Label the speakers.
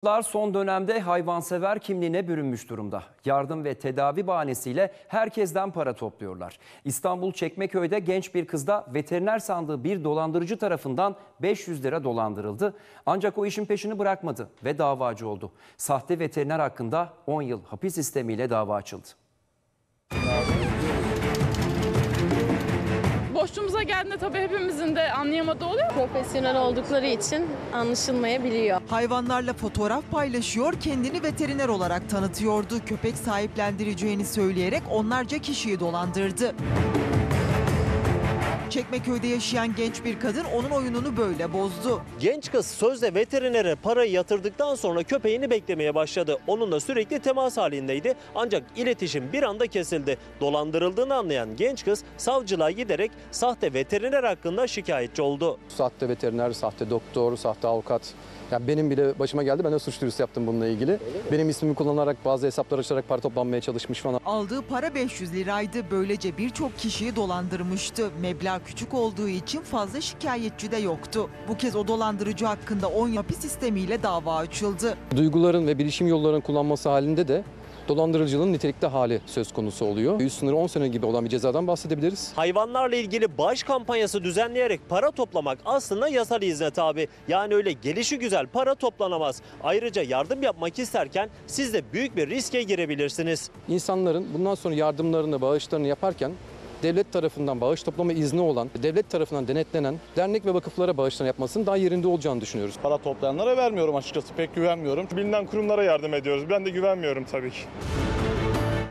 Speaker 1: Son dönemde hayvansever kimliğine bürünmüş durumda. Yardım ve tedavi bahanesiyle herkesten para topluyorlar. İstanbul Çekmeköy'de genç bir kız da veteriner sandığı bir dolandırıcı tarafından 500 lira dolandırıldı. Ancak o işin peşini bırakmadı ve davacı oldu. Sahte veteriner hakkında 10 yıl hapis istemiyle dava açıldı.
Speaker 2: Boşluğumuza geldiğinde tabii hepimizin de anlayamadığı oluyor.
Speaker 3: Profesyonel oldukları için anlaşılmayabiliyor.
Speaker 4: Hayvanlarla fotoğraf paylaşıyor, kendini veteriner olarak tanıtıyordu. Köpek sahiplendireceğini söyleyerek onlarca kişiyi dolandırdı. Çekmeköy'de yaşayan genç bir kadın onun oyununu böyle bozdu.
Speaker 5: Genç kız sözde veterinere parayı yatırdıktan sonra köpeğini beklemeye başladı. Onunla sürekli temas halindeydi ancak iletişim bir anda kesildi. Dolandırıldığını anlayan genç kız savcılığa giderek sahte veteriner hakkında şikayetçi oldu.
Speaker 6: Sahte veteriner, sahte doktor, sahte avukat. Yani benim bile başıma geldi. Ben de suç duyurusu yaptım bununla ilgili. Benim ismimi kullanarak bazı hesaplar açarak para toplanmaya çalışmış falan.
Speaker 4: Aldığı para 500 liraydı. Böylece birçok kişiyi dolandırmıştı. Meblağ küçük olduğu için fazla şikayetçi de yoktu. Bu kez o dolandırıcı hakkında 10 yıl hapis sistemiyle dava açıldı.
Speaker 6: Duyguların ve bilişim yollarının kullanması halinde de dolandırıcılığın nitelikli hali söz konusu oluyor. Üst sınırı 10 sene gibi olan bir cezadan bahsedebiliriz.
Speaker 5: Hayvanlarla ilgili bağış kampanyası düzenleyerek para toplamak aslında yasal izne tabi. Yani öyle gelişigüzel para toplanamaz. Ayrıca yardım yapmak isterken siz de büyük bir riske girebilirsiniz.
Speaker 6: İnsanların bundan sonra yardımlarını, bağışlarını yaparken devlet tarafından bağış toplama izni olan, devlet tarafından denetlenen dernek ve vakıflara bağışlarını yapmasının daha yerinde olacağını düşünüyoruz.
Speaker 7: Para toplayanlara vermiyorum açıkçası, pek güvenmiyorum. Bilinen kurumlara yardım ediyoruz. Ben de güvenmiyorum tabii ki.